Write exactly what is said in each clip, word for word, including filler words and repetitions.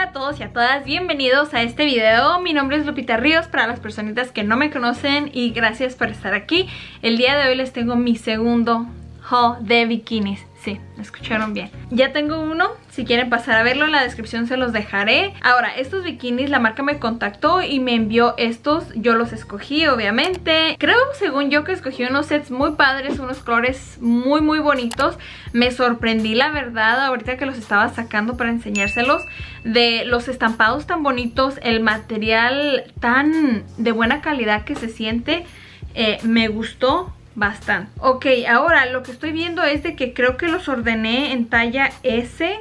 a todos y a todas, bienvenidos a este video. Mi nombre es Lupita Ríos, para las personitas que no me conocen, y gracias por estar aquí. El día de hoy les tengo mi segundo haul de bikinis. Sí, me escucharon bien. Ya tengo uno, si quieren pasar a verlo en la descripción se los dejaré. Ahora, estos bikinis, la marca me contactó y me envió estos. Yo los escogí, obviamente. Creo, según yo, que escogí unos sets muy padres, unos colores muy muy bonitos. Me sorprendí, la verdad, ahorita que los estaba sacando para enseñárselos, de los estampados tan bonitos, el material tan de buena calidad que se siente. eh, Me gustó bastante. Ok, ahora lo que estoy viendo es de que creo que los ordené en talla S,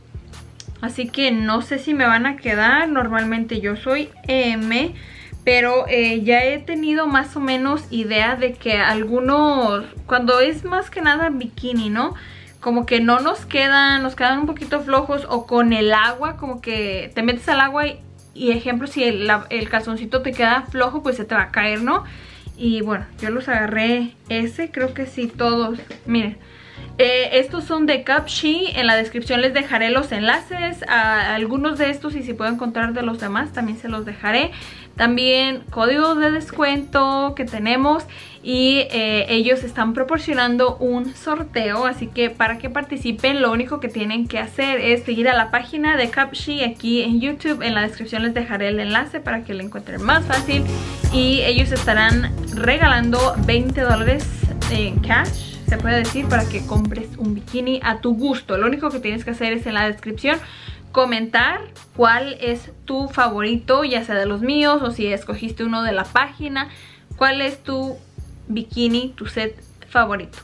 así que no sé si me van a quedar. Normalmente yo soy M, pero eh, ya he tenido más o menos idea de que algunos, cuando es más que nada bikini, ¿no? Como que no nos quedan, nos quedan un poquito flojos, o con el agua, como que te metes al agua y, y ejemplo, si el, la, el calzoncito te queda flojo, pues se te va a caer, ¿no? Y bueno, yo los agarré ese, creo que sí, todos. Miren, eh, estos son de Cupshe. En la descripción les dejaré los enlaces a algunos de estos, y si puedo encontrar de los demás también se los dejaré. También códigos de descuento que tenemos, y eh, ellos están proporcionando un sorteo, así que para que participen lo único que tienen que hacer es seguir a la página de Cupshe aquí en YouTube. En la descripción les dejaré el enlace para que lo encuentren más fácil, y ellos estarán regalando veinte dólares en cash, se puede decir, para que compres un bikini a tu gusto. Lo único que tienes que hacer es en la descripción comentar cuál es tu favorito, ya sea de los míos o si escogiste uno de la página. Cuál es tu bikini, tu set favorito.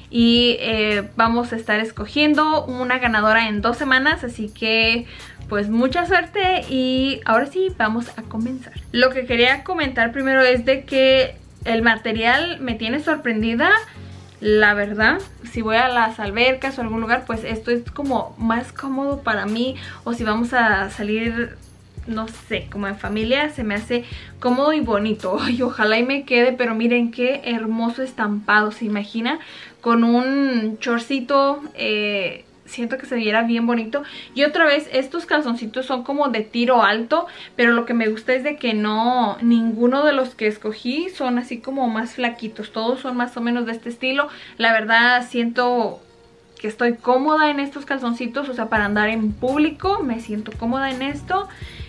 Y eh, vamos a estar escogiendo una ganadora en dos semanas, así que pues mucha suerte. Y ahora sí, vamos a comenzar. Lo que quería comentar primero es de que el material me tiene sorprendida, la verdad. Si voy a las albercas o algún lugar, pues esto es como más cómodo para mí. O si vamos a salir, no sé, como en familia, se me hace cómodo y bonito. Y ojalá y me quede, pero miren qué hermoso estampado. ¿Se imagina? Con un chorcito, eh, siento que se viera bien bonito. Y otra vez, estos calzoncitos son como de tiro alto, pero lo que me gusta es de que no, ninguno de los que escogí son así como más flaquitos. Todos son más o menos de este estilo. La verdad siento que estoy cómoda en estos calzoncitos, o sea, para andar en público me siento cómoda en esto.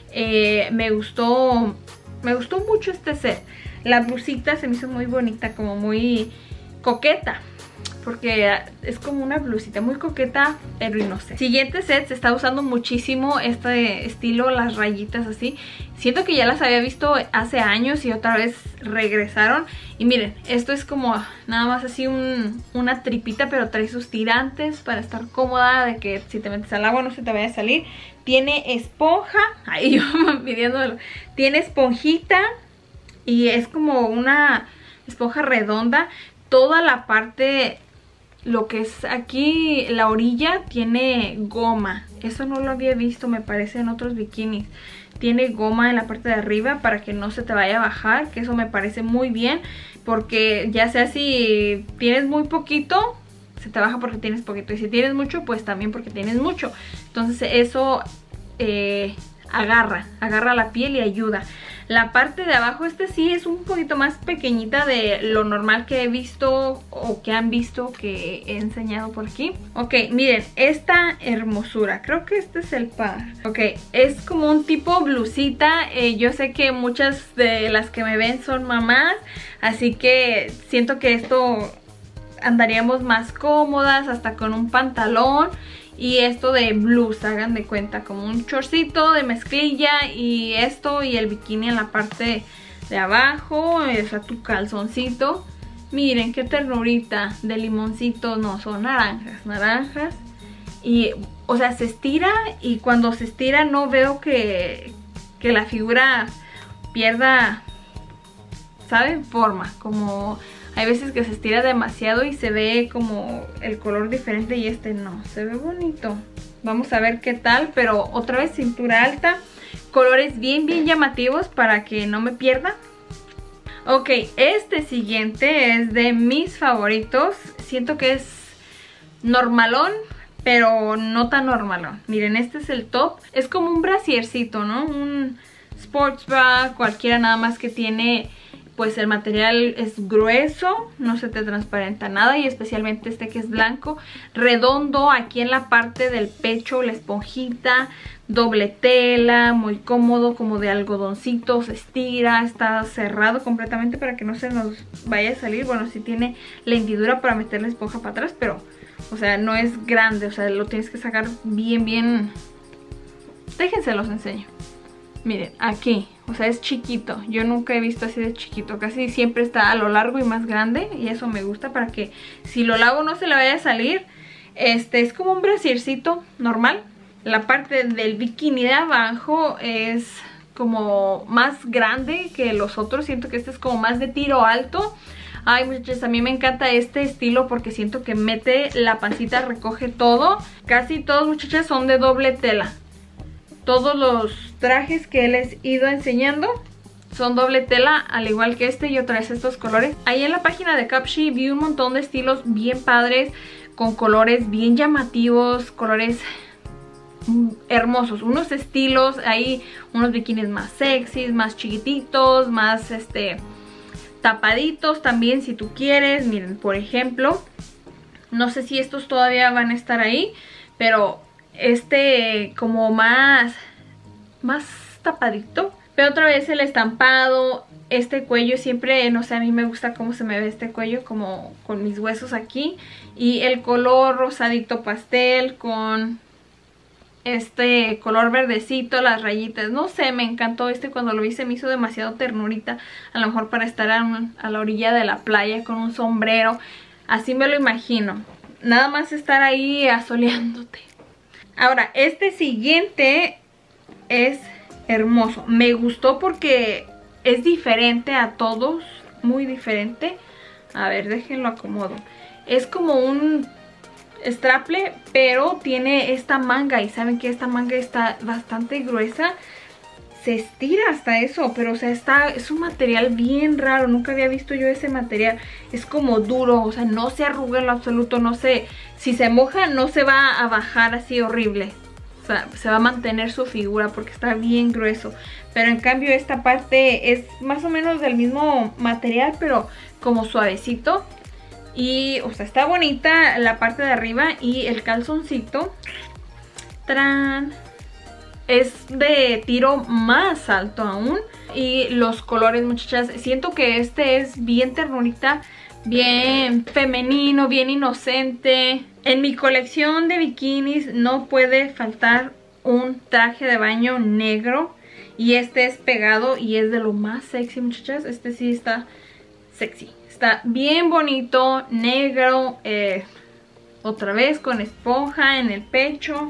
Eh, me gustó, me gustó mucho este set. La blusita se me hizo muy bonita, como muy coqueta, porque es como una blusita muy coqueta, pero no sé. Siguiente set, se está usando muchísimo este estilo, las rayitas así. Siento que ya las había visto hace años y otra vez regresaron. Y miren, esto es como nada más así un, una tripita, pero trae sus tirantes para estar cómoda, de que si te metes al agua no se te vaya a salir. Tiene esponja, ahí yo pidiéndolo. Tiene esponjita y es como una esponja redonda. Toda la parte, lo que es aquí, la orilla, tiene goma. Eso no lo había visto, me parece, en otros bikinis. Tiene goma en la parte de arriba para que no se te vaya a bajar, que eso me parece muy bien, porque ya sea si tienes muy poquito, se te baja porque tienes poquito, y si tienes mucho, pues también porque tienes mucho. Entonces eso eh, agarra, agarra la piel y ayuda. La parte de abajo, este sí es un poquito más pequeñita de lo normal que he visto o que han visto que he enseñado por aquí. Ok, miren, esta hermosura, creo que este es el par. Ok, es como un tipo blusita. eh, Yo sé que muchas de las que me ven son mamás, así que siento que esto andaríamos más cómodas, hasta con un pantalón. Y esto de blues, hagan de cuenta, como un chorcito de mezclilla, y esto y el bikini en la parte de abajo, o sea, tu calzoncito. Miren qué ternurita, de limoncito, no, son naranjas, naranjas. Y, o sea, se estira, y cuando se estira no veo que, que la figura pierda, ¿saben? Forma, como hay veces que se estira demasiado y se ve como el color diferente, y este no, se ve bonito. Vamos a ver qué tal, pero otra vez cintura alta, colores bien bien llamativos para que no me pierda. Ok, este siguiente es de mis favoritos. Siento que es normalón, pero no tan normal. Miren, este es el top. Es como un brasiercito, ¿no? Un sports bra, cualquiera, nada más que tiene, pues el material es grueso, no se te transparenta nada, y especialmente este que es blanco, redondo aquí en la parte del pecho, la esponjita, doble tela, muy cómodo, como de algodoncito, se estira, está cerrado completamente para que no se nos vaya a salir. Bueno, sí tiene la hendidura para meter la esponja para atrás, pero, o sea, no es grande, o sea, lo tienes que sacar bien, bien. Déjense los enseño. Miren, aquí, o sea, es chiquito. Yo nunca he visto así de chiquito. Casi siempre está a lo largo y más grande. Y eso me gusta para que si lo lavo no se le vaya a salir. Este es como un brasiercito normal. La parte del bikini de abajo es como más grande que los otros. Siento que este es como más de tiro alto. Ay, muchachos, a mí me encanta este estilo porque siento que mete la pancita, recoge todo. Casi todos, muchachas, son de doble tela. Todos los trajes que les he ido enseñando son doble tela, al igual que este y otra vez estos colores. Ahí en la página de Cupshe vi un montón de estilos bien padres, con colores bien llamativos, colores hermosos. Unos estilos, ahí unos bikinis más sexys, más chiquititos, más este tapaditos también si tú quieres. Miren, por ejemplo, no sé si estos todavía van a estar ahí, pero este como más más tapadito, pero otra vez el estampado, este cuello siempre, no sé, a mí me gusta cómo se me ve este cuello, como con mis huesos aquí, y el color rosadito pastel con este color verdecito, las rayitas, no sé, me encantó este. Cuando lo vi se me hizo demasiado ternurita, a lo mejor para estar a, un, a la orilla de la playa con un sombrero, así me lo imagino, nada más estar ahí asoleándote. Ahora, este siguiente es hermoso. Me gustó porque es diferente a todos. Muy diferente. A ver, déjenlo acomodo. Es como un straple, pero tiene esta manga. Y saben que esta manga está bastante gruesa. Se estira hasta eso, pero o sea, está, es un material bien raro. Nunca había visto yo ese material. Es como duro, o sea, no se arruga en lo absoluto. No sé, si se moja no se va a bajar así horrible. O sea, se va a mantener su figura porque está bien grueso. Pero en cambio esta parte es más o menos del mismo material, pero como suavecito. Y, o sea, está bonita la parte de arriba. Y el calzoncito, ¡tarán!, es de tiro más alto aún. Y los colores, muchachas, siento que este es bien ternurita, bien femenino, bien inocente. En mi colección de bikinis no puede faltar un traje de baño negro. Y este es pegado y es de lo más sexy, muchachas. Este sí está sexy. Está bien bonito, negro, eh, otra vez con esponja en el pecho.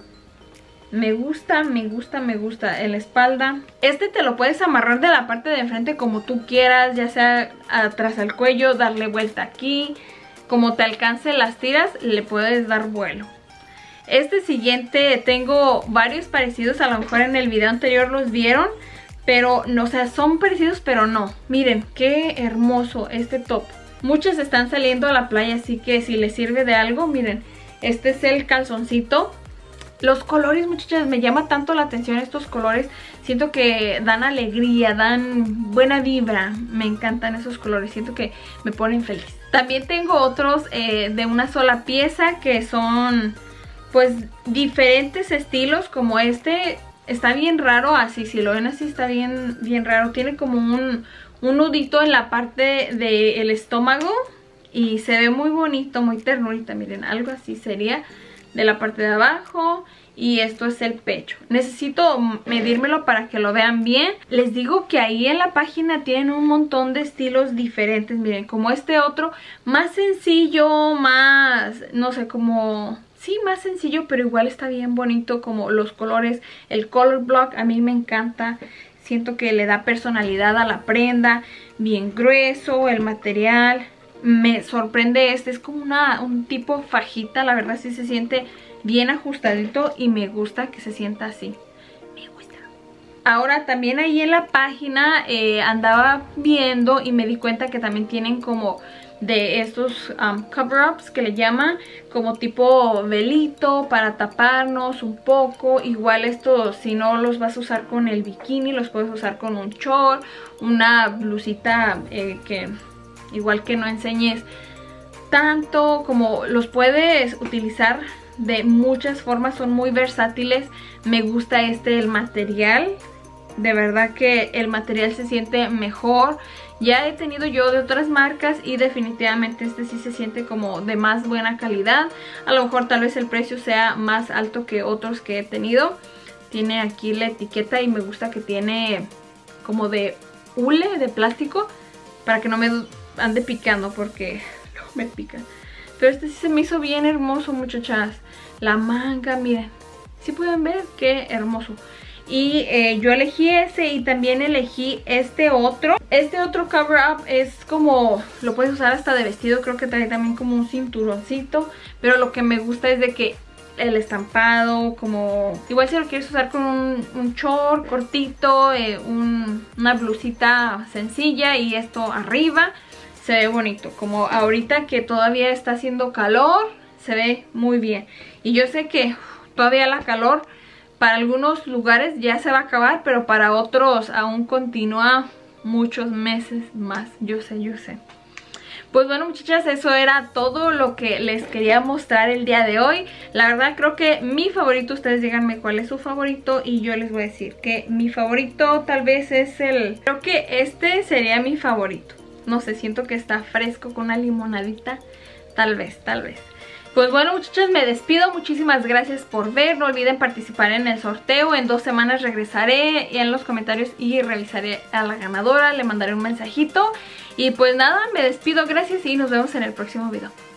Me gusta, me gusta, me gusta. En la espalda, este te lo puedes amarrar de la parte de enfrente como tú quieras, ya sea atrás al cuello, darle vuelta aquí, como te alcance las tiras, le puedes dar vuelo. Este siguiente tengo varios parecidos, a lo mejor en el video anterior los vieron, pero no, o sea, son parecidos pero no. Miren qué hermoso este top. Muchos están saliendo a la playa, así que si les sirve de algo, miren, este es el calzoncito. Los colores, muchachas, me llama tanto la atención estos colores. Siento que dan alegría, dan buena vibra. Me encantan esos colores, siento que me ponen feliz. También tengo otros eh, de una sola pieza que son pues diferentes estilos, como este. Está bien raro así, si lo ven así está bien, bien raro. Tiene como un, un nudito en la parte del estómago y se ve muy bonito, muy ternurita. Miren, algo así sería de la parte de abajo, y esto es el pecho. Necesito medírmelo para que lo vean bien. Les digo que ahí en la página tienen un montón de estilos diferentes. Miren, como este otro, más sencillo, más, no sé, como, sí, más sencillo, pero igual está bien bonito, como los colores. El color block a mí me encanta. Siento que le da personalidad a la prenda. Bien grueso el material. Me sorprende este, es como una, un tipo fajita, la verdad sí se siente bien ajustadito y me gusta que se sienta así. Me gusta. Ahora también ahí en la página eh, andaba viendo y me di cuenta que también tienen como de estos um, cover-ups que le llaman, como tipo velito para taparnos un poco. Igual estos, si no los vas a usar con el bikini, los puedes usar con un short, una blusita eh, que igual que no enseñes tanto, como los puedes utilizar de muchas formas, son muy versátiles. Me gusta este, el material, de verdad que el material se siente mejor. Ya he tenido yo de otras marcas y definitivamente este sí se siente como de más buena calidad. A lo mejor tal vez el precio sea más alto que otros que he tenido. Tiene aquí la etiqueta y me gusta que tiene como de hule, de plástico, para que no me ande picando, porque luego me pican. Pero este sí se me hizo bien hermoso, muchachas. La manga, miren, si pueden ver qué hermoso. Y eh, yo elegí ese y también elegí este otro. Este otro cover up es como, lo puedes usar hasta de vestido, creo que trae también como un cinturoncito. Pero lo que me gusta es de que el estampado, como igual si lo quieres usar con un, un short cortito, eh, un, una blusita sencilla y esto arriba, se ve bonito. Como ahorita que todavía está haciendo calor, se ve muy bien. Y yo sé que uf, todavía la calor para algunos lugares ya se va a acabar, pero para otros aún continúa muchos meses más. Yo sé, yo sé. Pues bueno, muchachas, eso era todo lo que les quería mostrar el día de hoy. La verdad creo que mi favorito, ustedes díganme cuál es su favorito y yo les voy a decir que mi favorito tal vez es el... Creo que este sería mi favorito. No sé, siento que está fresco con una limonadita. Tal vez, tal vez. Pues bueno, muchachas, me despido. Muchísimas gracias por ver. No olviden participar en el sorteo. En dos semanas regresaré en los comentarios y revisaré a la ganadora. Le mandaré un mensajito. Y pues nada, me despido. Gracias y nos vemos en el próximo video.